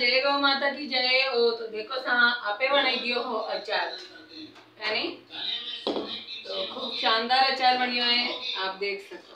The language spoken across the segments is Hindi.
जय गौ माता की जय। ओ तो देखो सा आपे बनाई दियो हो अचार है नी, तो खूब शानदार अचार बनियो है। आप देख सको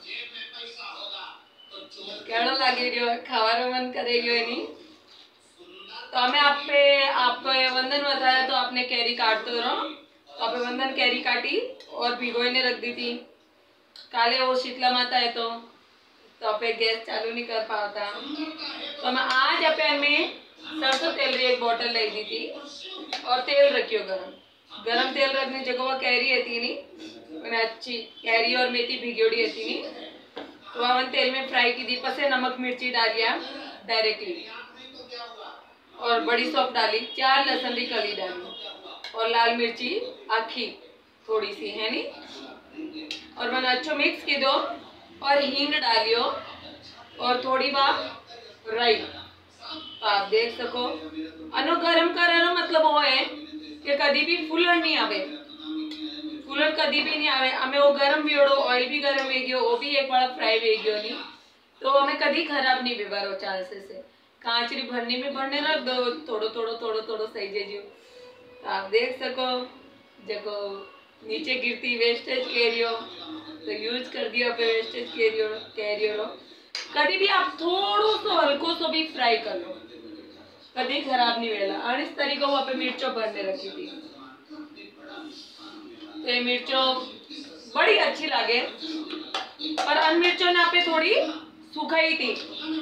केड़ो लागे रियो, खावारो मन करे रियो है नी। तो हमें आप वंदन बताया तो आपने कैरी काट तो रहो, तो आपे वंदन कैरी काटी और भिगोई ने रख दी थी। काले वो शीतला माता है तो आपे गैस चालू नहीं कर पाता, तो मैं आज आपे हमें सरसों तेल री एक बोतल लाई दी थी और तेल रखियो गरम तेल रखने जगह वो कैरी थी नी, मैंने अच्छी कैरी और मेथी भिगोड़ी थी नी, तो वह तेल में फ्राई की दी। पसे नमक मिर्ची डालिया डायरेक्टली और बड़ी सौंफ डाली, 4 लहसुन की कली डाली और लाल मिर्ची आखी थोड़ी सी है नी, और मैंने अच्छो मिक्स की दो और हींग डालियो और थोड़ी बार राई। तो आप देख सको अनु गरम करने मतलब वो है कि कभी भी फूलन नहीं आवे, फूलन कभी भी नहीं आवे। हमें वो गरम भी ओड़ो, ऑयल भी गरम वेगियो, वो भी एक बार फ्राई वेगियो नहीं, तो हमें कभी खराब नहीं बेबारो चांसेस है। कांचरी भरनी में भरने रख दो, थोड़ो थोड़ो थोड़ो थोड़ो सही जेजियो। आप देख सको जको नीचे गिरती वेस्टेज कैरियो तो यूज कर दियो पे वेस्टेज कैरियो कभी भी आप थोड़ो सो हल्को सो भी फ्राई कर लो, कभी खराब नहीं वेला। और इस तरीके वहाँ पे मिर्चो भरने रखी थी, ये मिर्चो बड़ी अच्छी लगे और अन मिर्चो ने पे थोड़ी सुखाई थी।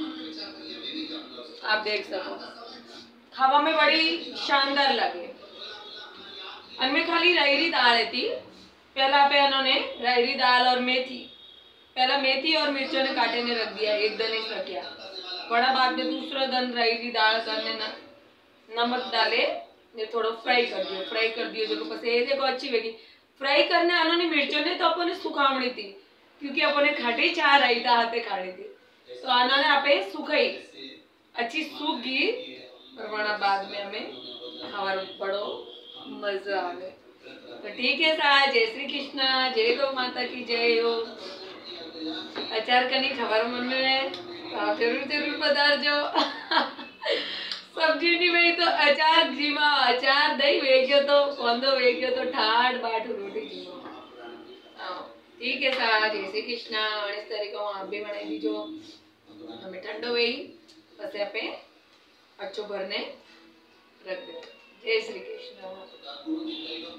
आप देख सको खावा में बड़ी शानदार लगे। अनमें खाली रायरी दाल थी, पहला पे उन्होंने रायरी दाल और मेथी, पहला मेथी और मिर्चों ने काटे ने रख दिया, एक दन ही रखिया। बड़ा बाद में दूसरा दन रायरी दाल करने नमक डाले ये थोड़ा फ्राई कर दियो जो बस ये देखो अच्छी वेगी फ्राई करने। उन्होंने मिर्चों ने तो अपने सुखावनी थी क्योंकि अपने खाटी चाह रही था हाथे खाड़ी थी, तो उन्होंने आपे सुखाई अच्छी सूख गई और बड़ा बाद में हमें खावा बड़ो मजा आवे। तो ठीक है सा, जय श्री कृष्णा, जय गौ माता की जय हो। अचार कनी खबर मन में तो आप जरूर जरूर पधारजो। सब्जी नहीं वही तो अचार जीमा, अचार दही वेग्यो तो कोंदो वेग्यो तो ठाट बाट रोटी जीमा। ठीक है सा, जय श्री कृष्णा। और इस तरीके आप भी बनाई दीजो, हमें ठंडो वही बस पे अच्छो भरने रख दो। जय श्री कृष्ण।